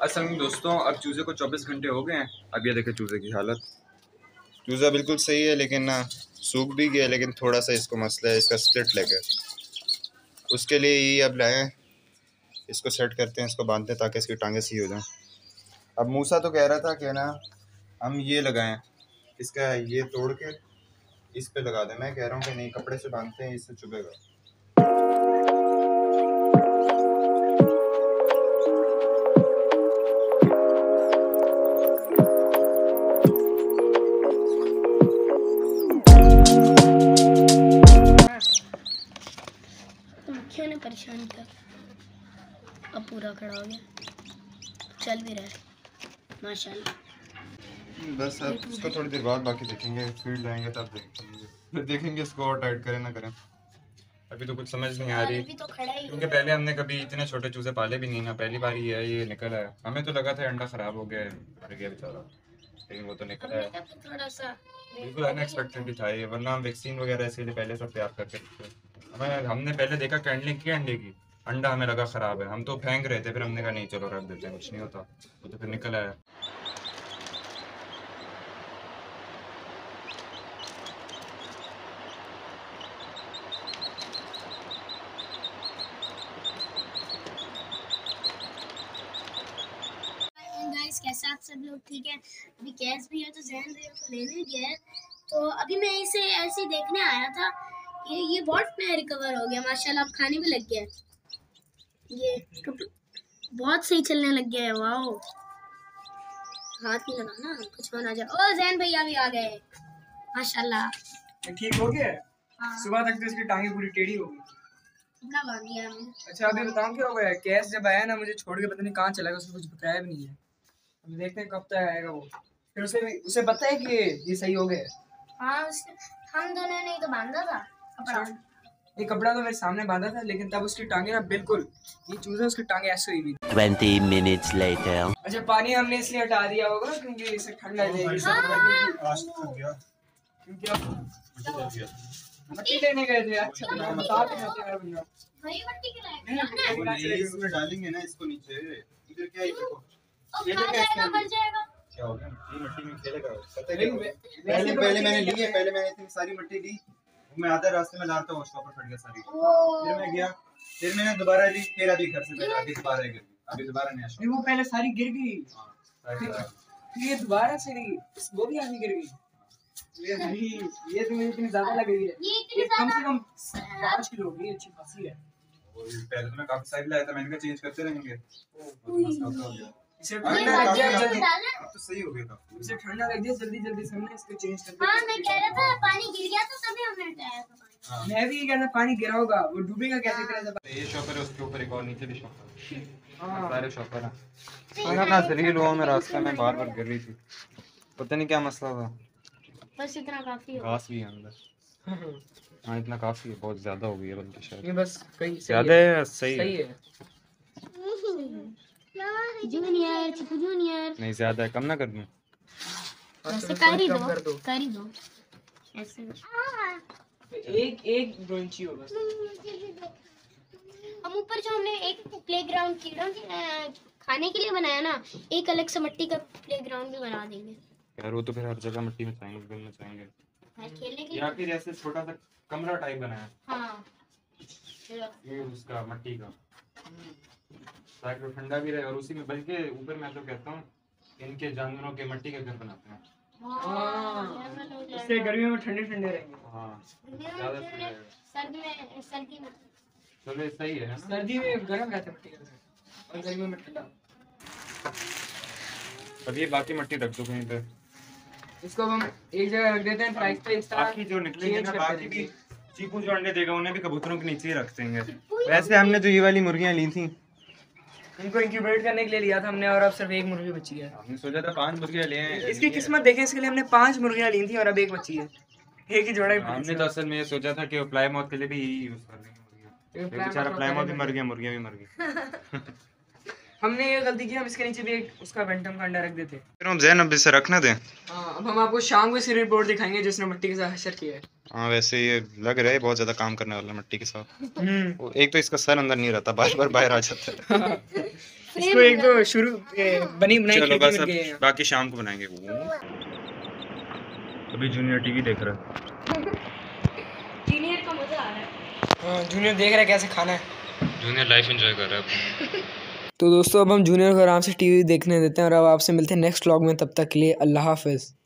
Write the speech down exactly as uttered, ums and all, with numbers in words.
असल में दोस्तों अब चूज़े को चौबीस घंटे हो गए हैं। अब ये देखे चूज़े की हालत। चूज़ा बिल्कुल सही है लेकिन ना सूख भी गया, लेकिन थोड़ा सा इसको मसला है, इसका स्प्लिट लग गया। उसके लिए ये अब लाए हैं, इसको सेट करते हैं, इसको बांधते हैं ताकि इसकी टांगें सही हो जाएं। अब मूसा तो कह रहा था कि ना हम ये लगाएं, इसका ये तोड़ के इस पे लगा दें। मैं कह रहा हूँ कि नहीं, कपड़े से बांधते हैं, इससे चुभेगा। ने परेशान किया, अब पूरा खड़ा हो गया, चल भी रहा है माशाल्लाह। बस अब इसको थोड़ी देर बाद बाकी देखेंगे, फीड लाएंगे तब देखेंगे, फिर देखेंगे इसको और टाइट करें ना करें। अभी तो कुछ समझ नहीं आ रही, तो क्योंकि पहले हमने कभी इतने छोटे चूजे पाले भी नहीं ना, पहली बार ही है ये निकला है। हमें तो लगा था अंडा खराब हो गया, मर गया बेचारा, लेकिन वो तो निकला है। थोड़ा सा बिल्कुल अनएक्सपेक्टेड ही था ये, वरना हम वैक्सीन वगैरह इसके लिए पहले सब तैयार करके रखते। हमें हमने पहले देखा कैंडलिंग की अंडे की, अंडा हमें लगा ख़राब है, हम तो फेंक रहे थे, फिर हमने कहा नहीं चलो रख देते हैं, कुछ नहीं होता, वो तो फिर निकल आया। कैसे आप सब लोग ठीक है? अभी कैश भी है तो जहन भी को लेने गया है, तो अभी मैं इसे ऐसे ही देखने आया था कि ये बहुत नया रिकवर हो गया माशाल्लाह, अब खाने भी लग गया है, ये बहुत सही चलने लग गया है। वाओ, हाथ नहीं लगाना, कुछ हो ना जाए। ओ जैन भैया भी आ गए माशाल्लाह, ठीक हो गया। हाँ। सुबह तक तो इसकी टांगे पूरी टेढ़ी हो गई। कपड़ा बांध दिया हमने। अच्छा अभी बताऊं क्या हो गया, कैश जब आया ना मुझे छोड़ के पता नहीं कहाँ चला गया, उसने कुछ बताया भी नहीं है। अभी देखते हैं कब तक आएगा वो, फिर उसे उसे पता है कि ये सही हो गया। हाँ उसने, हम दोनों ने तो बांधा था कपड़ा। ये कपड़ा तो मेरे सामने बांधा था, लेकिन तब उसकी टांगे ना बिल्कुल, ये चूजा उसकी टांगे ऐसे हुई हुई। Twenty minutes later. अच्छा पानी हमने इसलिए हटा दिया होगा क्योंकि इसे ठंडा लगेगी, क्योंकि अब मट्टी लेने गए थे। अच्छा बता दो वही मट्टी खिलाएगा इसमें डालेंगे ना, इसको नीचे इधर क्या है, देखो ये खा जाएगा, मर जाएगा। क्या हो गया, ये मट्टी में खेलेगा, पता है क्या? पहले पहले मैंने ली है, पहले मैंने इतनी सारी मट्टी ली, मैं आधा रास्ते में लाता हूँ शॉपर फट गया सारी, फिर मैं गया, फिर मैंने दोबारा ली, फिर अभी घर से पहले अभी दोबारा गिर गई, अभी दोबारा नया शॉपर। वो पहले सारी गिर गई, ये दोबारा से नहीं, वो भी आगे गिर गई। ये नहीं, ये तो मुझे इतनी ज्यादा लग रही है, ये कम से कम पाँच किलो होगी, अच्छी खासी है। पहले तो मैं काफी सारी लाया था, मैंने कहा चेंज करते रहेंगे, इसे ठंडा लग गया जल्दी, अब तो सही हो गया था, इसे ठंडा लग गया जल्दी जल्दी से हमने इसको चेंज कर दिया। हाँ मैं कह रहा था पानी गिर गया तो तभी हमने हटाया था पानी। मैं भी ये कहता पानी गिरा होगा, वो डूबेगा कैसे तरह से। ये शॉपर है, उसके ऊपर एक और नीचे भी शॉपर, हां सारे शॉपर हैं। मैं ना जलील हुआ, मैं रास्ते में बार बार गिर रही थी, पता नहीं क्या मसला था। बस इतना काफी है, घास भी है अंदर। हाँ इतना काफी है, बहुत ज्यादा हो गई है बल्कि शायद, ये बस कहीं ज्यादा है, सही सही है, जूनियर चिकू जूनियर। नहीं ज्यादा है, कम ना कर दूं? ऐसे कर ही दो, कर ही दो ऐसे। एक एक दो इंची हो बस। हम ऊपर जो हमने एक प्लेग्राउंड कीड़ा खाने के लिए बनाया ना, एक अलग से मिट्टी का प्लेग्राउंड भी बना देंगे यार। वो तो फिर हर जगह मिट्टी में चाहिए, खेलना चाहेंगे, खेलने के या फिर ऐसे छोटा सा कमरा टाइप बनाया। हाँ ये उसका मिट्टी का, ताकि वो ठंडा भी रहे, और उसी में बल्कि ऊपर मैं तो कहता हूँ इनके जानवरों के मिट्टी के घर बनाते हैं। हाँ इससे गर्मियों में ठंडे ठंडे रहेंगे। हाँ सर्दी में, सर्दी में चलो सही है, सर्दी में गर्म रहता है मिट्टी का घर, और गर्मियों में ठंडा। अब ये बाकी मिट्टी रख दो कहीं पे, इसको हम एक जगह रख देते हैं, प्राइस पे एक्स्ट्रा बाकी जो निकलेंगे ना, बाकी भी चीकू जो अंडे देगा उन्हें भी कबूतरों के नीचे ही रख देंगे। वैसे हमने जो ये वाली मुर्गियां ली थी, इनको इंक्यूबेट करने के लिए लिया था हमने, और अब सिर्फ एक मुर्गी बची है। हमने सोचा था पांच मुर्गियां ले आए, इसकी किस्मत देखें, इसके लिए हमने पांच मुर्गियां ली थी और अब एक बची है, एक ही जोड़ा ही। हमने तो असल में ये सोचा था कि प्लाईमाउथ के लिए भी यही यूज कर लेंगे मुर्गियां, बेचारा प्लाईमाउथ भी मर गया, मुर्गियां भी मर गई। हमने ये गलती की, हम इसके नीचे भी एक उसका बेंटम का अंडा रख देते। फिर हम जैन अब इसे रखने दें। हाँ अब हम आपको शाम को इसी रिपोर्ट दिखाएंगे जिसने मिट्टी के साथ हशर किया है। हाँ वैसे ये लग रहा है बहुत ज्यादा काम करने वाला मिट्टी के साथ। वो एक तो इसका सर अंदर नहीं रहता, बार बार बाहर आ जाता है। इसको एक तो शुरू ए, बनी बनाई चलो खिड़की बस मिल अब गई है। बाकी शाम को बनाएंगे। अभी जूनियर टीवी देख रहा है। जूनियर का मजा आ रहा है। हाँ, जूनियर देख रहा है कैसे खाना है। जूनियर लाइफ एंजॉय कर रहा है। तो दोस्तों अब हम जूनियर को आराम से टीवी देखने देते हैं और अब आपसे मिलते हैं नेक्स्ट व्लॉग में। तब तक के लिए अल्लाह हाफिज़।